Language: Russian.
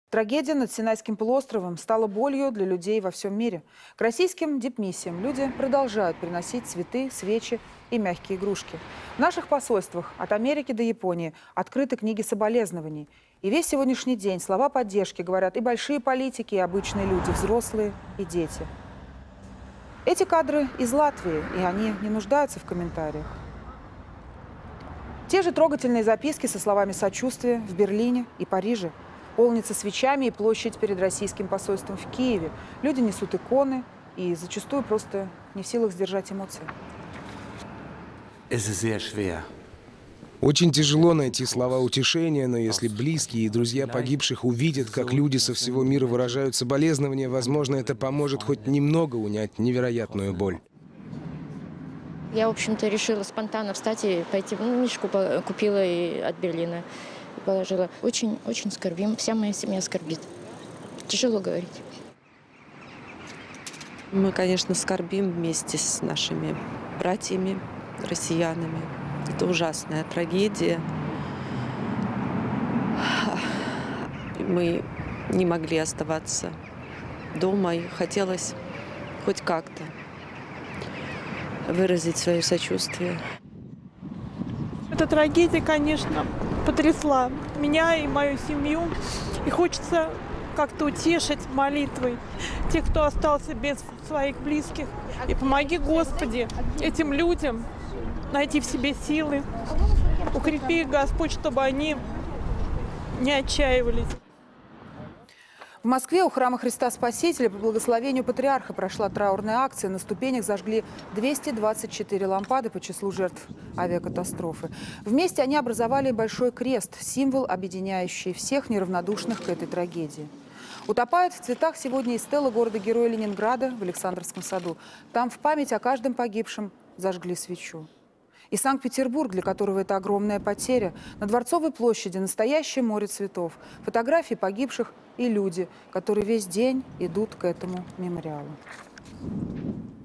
Трагедия над Синайским полуостровом стала болью для людей во всем мире. К российским дипмиссиям люди продолжают приносить цветы, свечи и мягкие игрушки. В наших посольствах от Америки до Японии открыты книги соболезнований. И весь сегодняшний день слова поддержки говорят и большие политики, и обычные люди, взрослые и дети. Эти кадры из Латвии, и они не нуждаются в комментариях. Те же трогательные записки со словами сочувствия в Берлине и Париже. Полнится свечами и площадь перед российским посольством в Киеве. Люди несут иконы и зачастую просто не в силах сдержать эмоции. Очень тяжело найти слова утешения, но если близкие и друзья погибших увидят, как люди со всего мира выражают соболезнования, возможно, это поможет хоть немного унять невероятную боль. Я, в общем-то, решила спонтанно встать и пойти. Мишку купила и от Берлина и положила. Очень скорбим. Вся моя семья скорбит. Тяжело говорить. Мы, конечно, скорбим вместе с нашими братьями, россиянами. Это ужасная трагедия. Мы не могли оставаться дома, и хотелось хоть как-то выразить свое сочувствие. Эта трагедия, конечно, потрясла меня и мою семью. И хочется как-то утешить молитвой тех, кто остался без своих близких. И помоги, Господи, этим людям найти в себе силы. Укрепи их, Господь, чтобы они не отчаивались. В Москве у храма Христа Спасителя по благословению патриарха прошла траурная акция. На ступенях зажгли 224 лампады по числу жертв авиакатастрофы. Вместе они образовали большой крест, символ, объединяющий всех неравнодушных к этой трагедии. Утопает в цветах сегодня и стела города-героя Ленинграда в Александровском саду. Там в память о каждом погибшем зажгли свечу. И Санкт-Петербург, для которого это огромная потеря. На Дворцовой площади настоящее море цветов. Фотографии погибших и люди, которые весь день идут к этому мемориалу.